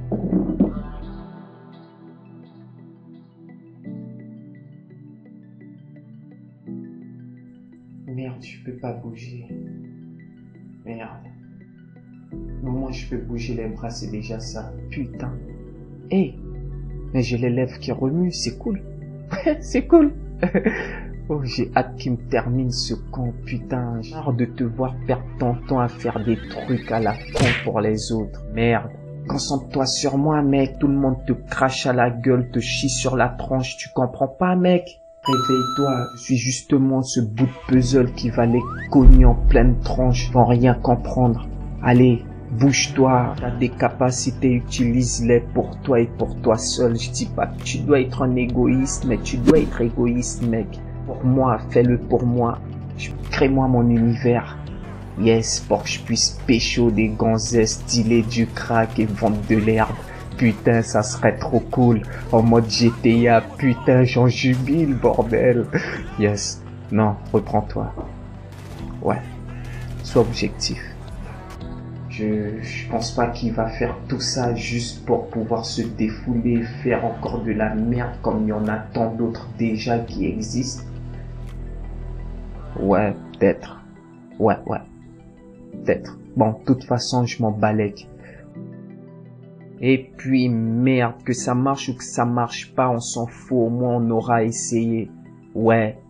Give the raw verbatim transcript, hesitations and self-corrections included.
Merde, je peux pas bouger. Merde. Mais moi, je peux bouger les bras, c'est déjà ça. Putain. Hé, mais j'ai les lèvres qui remuent, c'est cool. C'est cool. Oh, j'ai hâte qu'il me termine ce con, putain. J'ai marre de te voir perdre ton temps à faire des trucs à la con pour les autres. Merde. Concentre-toi sur moi, mec. Tout le monde te crache à la gueule, te chie sur la tronche. Tu comprends pas, mec? Réveille-toi. Je suis justement ce bout de puzzle qui va les cogner en pleine tronche sans rien comprendre. Allez, bouge-toi. T'as des capacités, utilise-les pour toi et pour toi seul. Je dis pas que tu dois être un égoïste, mais tu dois être égoïste, mec. Pour moi, fais-le pour moi. Crée-moi mon univers. Yes, pour que je puisse pécho des gonzesses, dealer du crack et vendre de l'herbe. Putain, ça serait trop cool. En mode G T A, putain, j'en jubile, bordel. Yes. Non, reprends-toi. Ouais. Sois objectif. Je, je pense pas qu'il va faire tout ça juste pour pouvoir se défouler, faire encore de la merde comme il y en a tant d'autres déjà qui existent. Ouais, peut-être. Ouais, ouais. Peut-être. Bon, de toute façon, je m'en balèque. Et puis, merde, que ça marche ou que ça marche pas, on s'en fout, au moins on aura essayé. Ouais.